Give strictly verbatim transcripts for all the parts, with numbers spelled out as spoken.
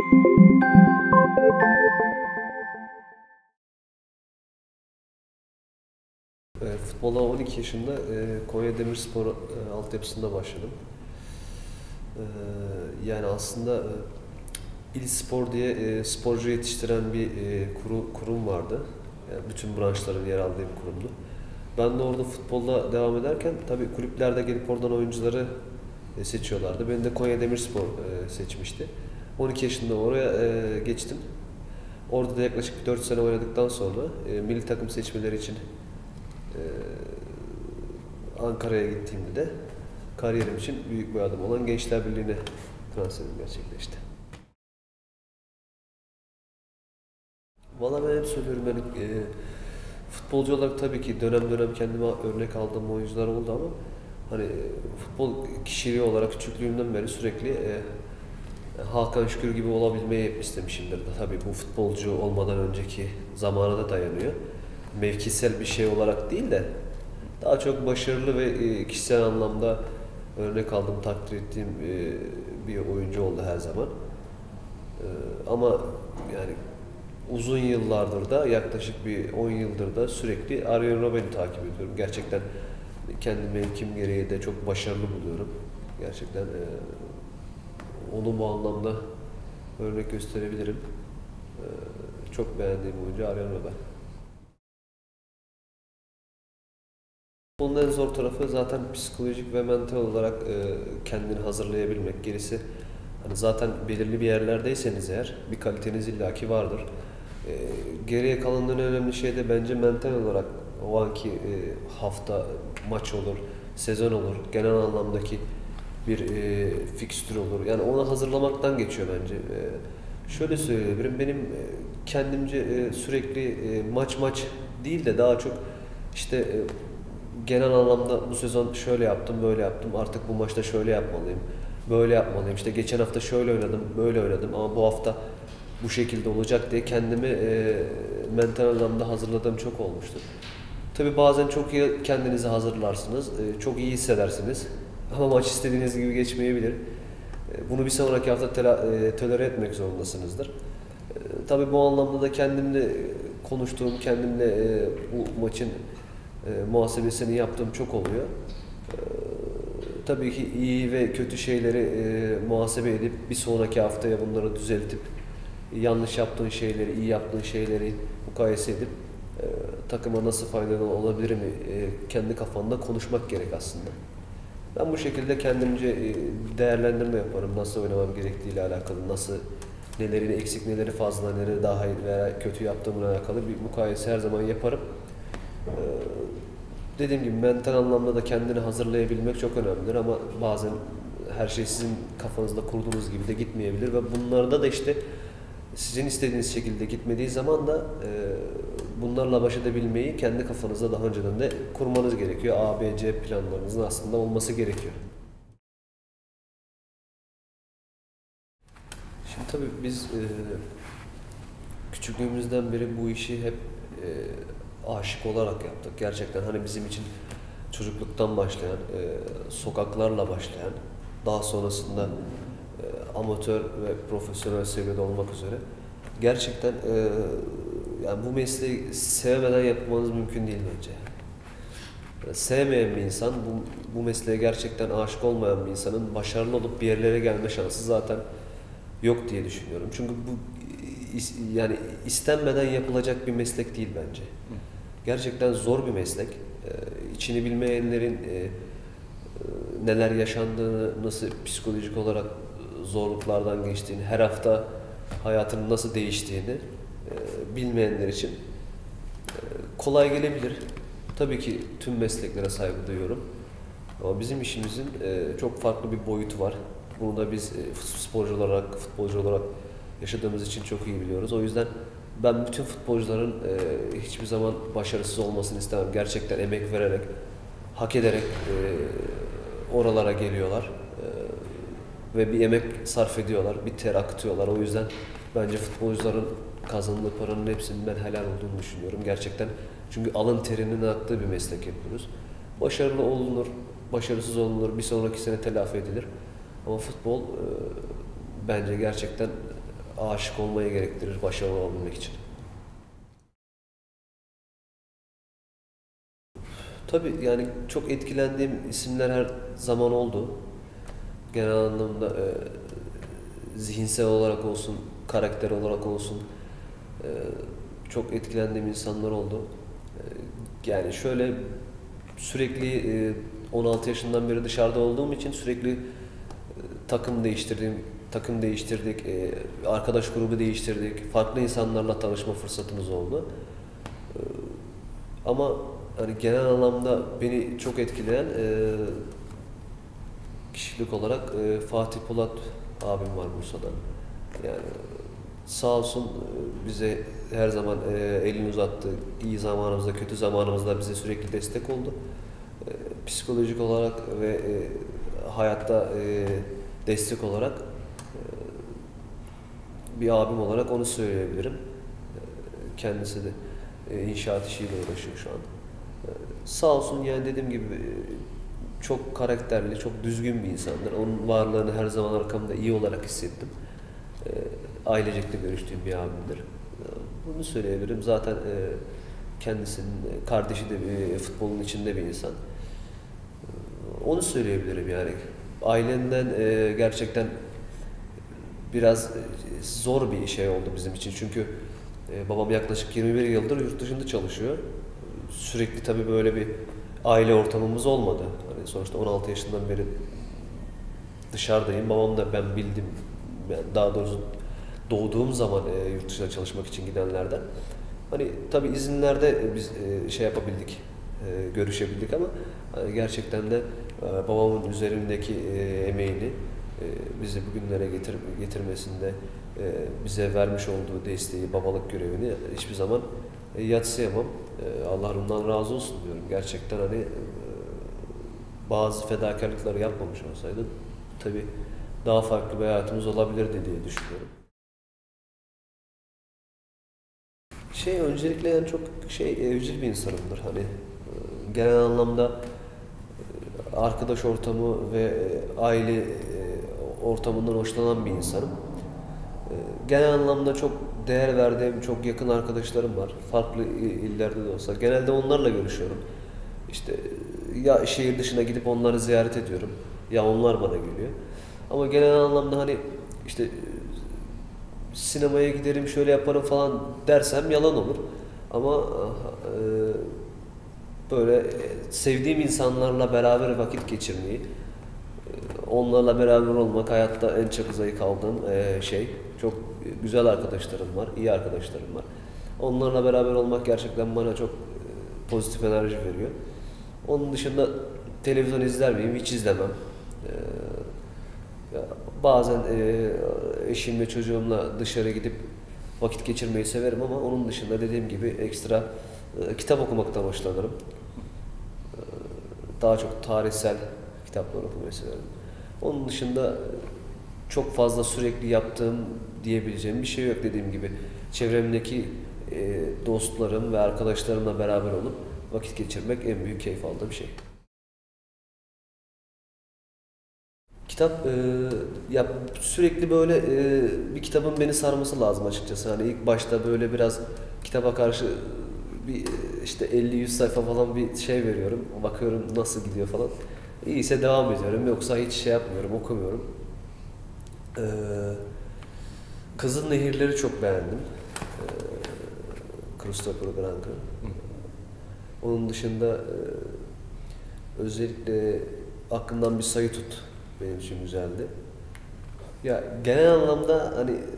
E, futbola on iki yaşında e, Konya Demirspor e, altyapısında başladım. E, yani aslında e, İl Spor diye e, sporcu yetiştiren bir e, kuru, kurum vardı. Yani bütün branşların yer aldığı bir kurumdu. Ben de orada futbolla devam ederken tabii kulüplerde gelip oradan oyuncuları e, seçiyorlardı. Beni de Konya Demirspor e, seçmişti. on iki yaşında oraya e, geçtim. Orada da yaklaşık dört sene oynadıktan sonra e, milli takım seçmeleri için e, Ankara'ya gittiğimde de kariyerim için büyük bir adım olan Gençler Birliği'ne transferim gerçekleşti. Valla ben hep söylüyorum, ben e, futbolcu olarak tabii ki dönem dönem kendime örnek aldığım oyuncular oldu ama hani e, futbol kişiliği olarak küçüklüğümden beri sürekli e, Hakan Şükür gibi olabilmeyi hep istemişimdir. Tabii bu futbolcu olmadan önceki zamana da dayanıyor. Mevkisel bir şey olarak değil de daha çok başarılı ve e, kişisel anlamda örnek aldığım, takdir ettiğim e, bir oyuncu oldu her zaman. E, ama yani uzun yıllardır da, yaklaşık bir on yıldır da sürekli Arjen Robben'i takip ediyorum. Gerçekten kendi mevkim gereği de çok başarılı buluyorum. Gerçekten e, onu bu anlamda örnek gösterebilirim. E, çok beğendiğim oyuncu Arjen Robben. Bunun en zor tarafı zaten psikolojik ve mental olarak e, kendini hazırlayabilmek. Gerisi hani zaten belirli bir yerlerdeyseniz eğer bir kaliteniz illaki vardır. E, geriye kalanların en önemli şey de bence mental olarak o anki e, hafta maç olur, sezon olur, genel anlamdaki bir e, fikstür olur. Yani ona hazırlamaktan geçiyor bence. E, şöyle söyleyebilirim, benim e, kendimce e, sürekli e, maç maç değil de daha çok işte e, genel anlamda bu sezon şöyle yaptım, böyle yaptım, artık bu maçta şöyle yapmalıyım, böyle yapmalıyım, işte geçen hafta şöyle oynadım, böyle oynadım ama bu hafta bu şekilde olacak diye kendimi e, mental anlamda hazırladığım çok olmuştur. Tabii bazen çok iyi kendinizi hazırlarsınız, e, çok iyi hissedersiniz ama maç istediğiniz gibi geçmeyebilir. E, bunu bir sonraki hafta tela, e, tolere etmek zorundasınızdır. E, tabii bu anlamda da kendimle konuştuğum, kendimle e, bu maçın e, muhasebesini yaptığım çok oluyor. E, tabii ki iyi ve kötü şeyleri e, muhasebe edip bir sonraki haftaya bunları düzeltip yanlış yaptığın şeyleri, iyi yaptığın şeyleri mukayese edip e, takıma nasıl faydalı olabilir mi e, kendi kafanda konuşmak gerek aslında. Ben bu şekilde kendimce e, değerlendirme yaparım. Nasıl oynamam gerektiğiyle alakalı, nasıl neleri eksik, neleri fazla, neleri daha iyi veya kötü yaptığımla alakalı bir mukayese her zaman yaparım. Ee, dediğim gibi mental anlamda da kendini hazırlayabilmek çok önemlidir ama bazen her şey sizin kafanızda kurduğunuz gibi de gitmeyebilir ve bunlarda da işte sizin istediğiniz şekilde gitmediği zaman da e, bunlarla baş edebilmeyi kendi kafanızda daha önceden de kurmanız gerekiyor. A, B, C planlarınızın aslında olması gerekiyor. Şimdi tabii biz e, küçüklüğümüzden beri bu işi hep e, aşık olarak yaptık. Gerçekten hani bizim için çocukluktan başlayan, e, sokaklarla başlayan, daha sonrasında e, amatör ve profesyonel seviyede olmak üzere gerçekten e, yani bu mesleği sevmeden yapmanız mümkün değil bence. Yani sevmeyen bir insan, bu, bu mesleğe gerçekten aşık olmayan bir insanın başarılı olup bir yerlere gelme şansı zaten yok diye düşünüyorum. Çünkü bu yani istenmeden yapılacak bir meslek değil bence. Gerçekten zor bir meslek. Ee, içini bilmeyenlerin e, e, neler yaşandığını, nasıl psikolojik olarak zorluklardan geçtiğini, her hafta hayatının nasıl değiştiğini e, bilmeyenler için e, kolay gelebilir. Tabii ki tüm mesleklere saygı duyuyorum. Ama bizim işimizin e, çok farklı bir boyutu var. Bunu da biz e, sporcu olarak, futbolcu olarak yaşadığımız için çok iyi biliyoruz. O yüzden ben bütün futbolcuların e, hiçbir zaman başarısız olmasını istemem. Gerçekten emek vererek, hak ederek e, oralara geliyorlar. E, ve bir emek sarf ediyorlar, bir ter akıtıyorlar. O yüzden bence futbolcuların kazandığı paranın hepsinin ben helal olduğunu düşünüyorum. Gerçekten çünkü alın terinin aktığı bir meslek yapıyoruz. Başarılı olunur, başarısız olunur, bir sonraki sene telafi edilir. Ama futbol e, bence gerçekten aşık olmayı gerektirir başarılı olabilmek için. Tabii yani çok etkilendiğim isimler her zaman oldu. Genel anlamda e, zihinsel olarak olsun, karakter olarak olsun e, çok etkilendiğim insanlar oldu. E, yani şöyle sürekli e, on altı yaşından beri dışarıda olduğum için sürekli e, takım değiştirdim, takım değiştirdik, e, arkadaş grubu değiştirdik, farklı insanlarla tanışma fırsatımız oldu. E, ama hani genel anlamda beni çok etkileyen e, kişilik olarak e, Fatih Polat abim var Bursa'dan. Yani sağ olsun e, bize her zaman e, elini uzattı. İyi zamanımızda, kötü zamanımızda bize sürekli destek oldu. E, psikolojik olarak ve e, hayatta e, destek olarak e, bir abim olarak onu söyleyebilirim. E, kendisi de e, inşaat işiyle uğraşıyor şu an. E, sağ olsun yani dediğim gibi e, çok karakterli, çok düzgün bir insandır. Onun varlığını her zaman arkamda iyi olarak hissettim. E, ailecek de görüştüğüm bir abimdir. E, bunu söyleyebilirim. Zaten e, kendisinin kardeşi de bir, futbolun içinde bir insan. E, onu söyleyebilirim yani. Ailenden e, gerçekten biraz zor bir şey oldu bizim için. Çünkü e, babam yaklaşık yirmi bir yıldır yurt dışında çalışıyor. Sürekli tabii böyle bir aile ortamımız olmadı. Hani sonuçta on altı yaşından beri dışarıdayım. Babam da ben bildim, yani daha doğrusu doğduğum zaman e, yurt dışına çalışmak için gidenlerden. Hani tabii izinlerde biz e, şey yapabildik, e, görüşebildik ama hani gerçekten de e, babamın üzerindeki e, emeğini e, bizi bugünlere getir, getirmesinde e, bize vermiş olduğu desteği, babalık görevini hiçbir zaman e, yadsıyamam. E, Allah ondan razı olsun diyorum. Gerçekten hani e, bazı fedakarlıkları yapmamış olsaydı tabii daha farklı bir hayatımız olabilirdi diye düşünüyorum. Şey öncelikle yani çok şey evcil bir insanımdır. Hani e, genel anlamda e, arkadaş ortamı ve e, aile e, ortamından hoşlanan bir insanım. E, genel anlamda çok değer verdiğim çok yakın arkadaşlarım var. Farklı illerde de olsa. Genelde onlarla görüşüyorum. İşte ya şehir dışına gidip onları ziyaret ediyorum ya onlar bana geliyor. Ama genel anlamda hani işte sinemaya giderim şöyle yaparım falan dersem yalan olur. Ama e, böyle sevdiğim insanlarla beraber vakit geçirmeyi, onlarla beraber olmak hayatta en çok zevk aldığım e, şey. Çok güzel arkadaşlarım var, iyi arkadaşlarım var. Onlarla beraber olmak gerçekten bana çok e, pozitif enerji veriyor. Onun dışında televizyon izler miyim? Hiç izlemem. Ee, ya bazen e, eşim ve çocuğumla dışarı gidip vakit geçirmeyi severim ama onun dışında dediğim gibi ekstra e, kitap okumaktan hoşlanırım. Ee, daha çok tarihsel kitaplar okumayı severim. Onun dışında çok fazla sürekli yaptığım diyebileceğim bir şey yok dediğim gibi. Çevremdeki e, dostlarım ve arkadaşlarımla beraber olup vakit geçirmek en büyük keyif aldığım şey. Kitap e, ya sürekli böyle e, bir kitabın beni sarması lazım açıkçası. Hani ilk başta böyle biraz kitaba karşı bir işte elli yüz sayfa falan bir şey veriyorum. Bakıyorum nasıl gidiyor falan. İyiyse devam ediyorum. Yoksa hiç şey yapmıyorum, okumuyorum. Ee, Kızıl Nehirleri çok beğendim. Ee, Christopher Franken. Onun dışında e, özellikle Aklından Bir Sayı Tut benim için güzeldi. Ya genel anlamda hani e,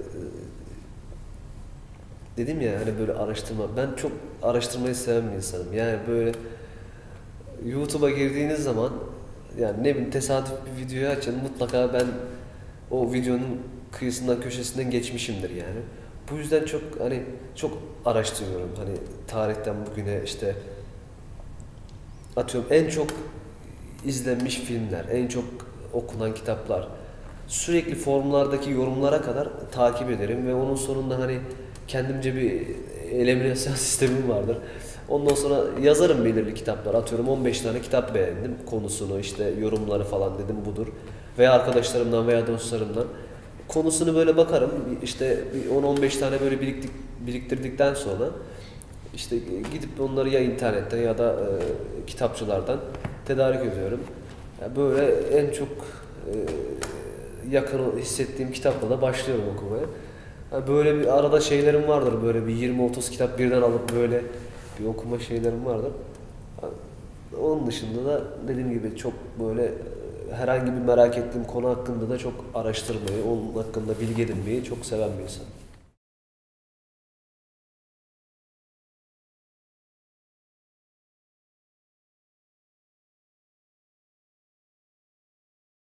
dedim ya hani böyle araştırma. Ben çok araştırmayı seven bir insanım. Yani böyle YouTube'a girdiğiniz zaman yani ne bileyim tesadüf bir videoyu açın mutlaka ben o videonun kıyısından köşesinden geçmişimdir yani. Bu yüzden çok hani çok araştırıyorum. Hani tarihten bugüne işte atıyorum en çok izlenmiş filmler, en çok okunan kitaplar, sürekli forumlardaki yorumlara kadar takip ederim ve onun sonunda hani kendimce bir eliminasyon sistemim vardır. Ondan sonra yazarım belirli kitaplar. Atıyorum on beş tane kitap beğendim. Konusunu işte yorumları falan dedim budur. Veya arkadaşlarımdan veya dostlarımdan konusunu böyle bakarım. İşte bir on on beş tane böyle biriktik, biriktirdikten sonra işte gidip onları ya internetten ya da e, kitapçılardan tedarik ediyorum. Yani böyle en çok e, yakın hissettiğim kitapla da başlıyorum okumaya. Yani böyle bir arada şeylerim vardır, böyle bir yirmi otuz kitap birden alıp böyle bir okuma şeylerim vardır. Yani onun dışında da dediğim gibi çok böyle e, herhangi bir merak ettiğim konu hakkında da çok araştırmayı, onun hakkında bilgi edinmeyi çok seven bir insan.